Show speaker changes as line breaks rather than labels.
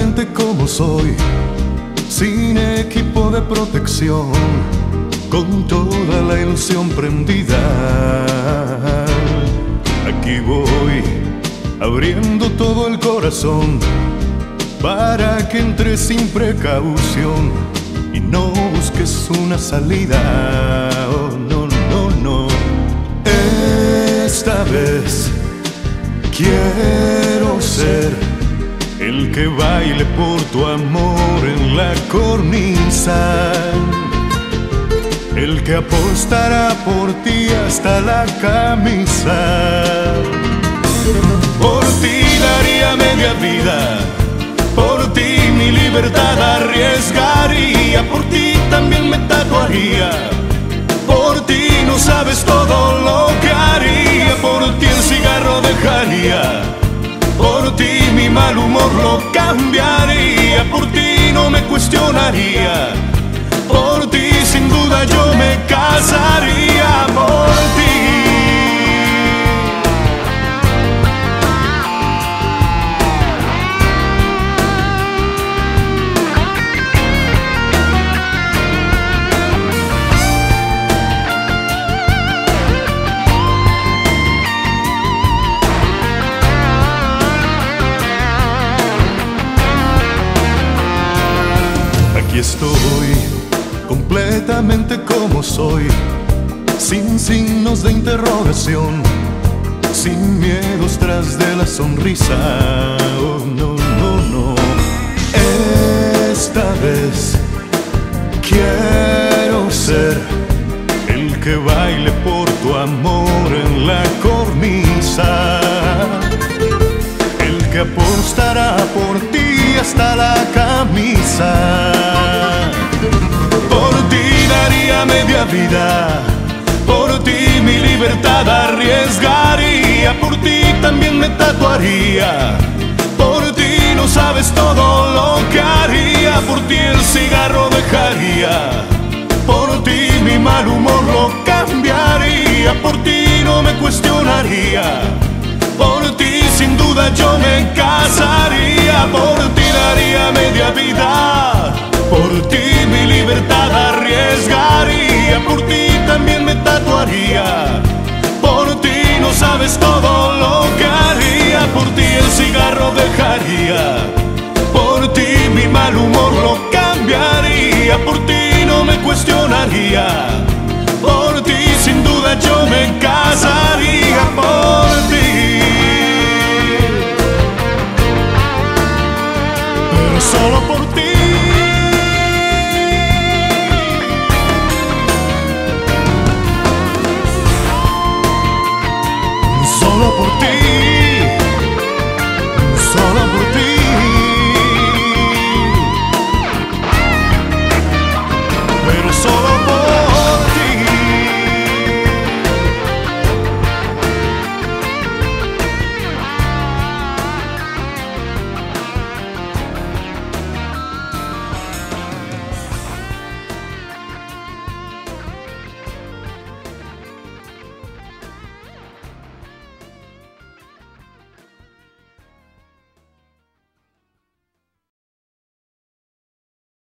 completamente como soy, sin equipo de protección, con toda la ilusión prendida. Aquí voy, abriendo todo el corazón, para que entres sin precaución y no busques una salida. Oh, no, no, no. Esta vez quiero ser el que baile por tu amor en la cornisa, el que apostará por ti hasta la camisa. Por ti daría media vida, por ti mi libertad arriesgaría, por ti también me tatuaría, por ti no sabes todo lo que haría, por ti el cigarro dejaría, por ti mi mal humor lo cambiaría, por ti no me cuestionaría, por ti sin duda yo me casaría, por ti. Aquí estoy, completamente como soy, sin signos de interrogación, sin miedos tras de la sonrisa. Oh, no, no, no. Esta vez quiero ser el que baile por tu amor en la cornisa, el que apostará por ti hasta la camisa. Por ti daría media vida, por ti mi libertad arriesgaría, por ti también me tatuaría, por ti no sabes todo lo que haría, por ti el cigarro dejaría, por ti mi mal humor lo cambiaría, por ti no me cuestionaría, por ti sin duda yo me casaría, por ti daría media vida, por ti mi libertad arriesgaría, por ti también me tatuaría, por ti no sabes todo lo que haría, por ti el cigarro dejaría, por ti mi mal humor lo cambiaría, por ti no me cuestionaría, por ti sin duda yo me casaría, por ti. Pero solo por ti.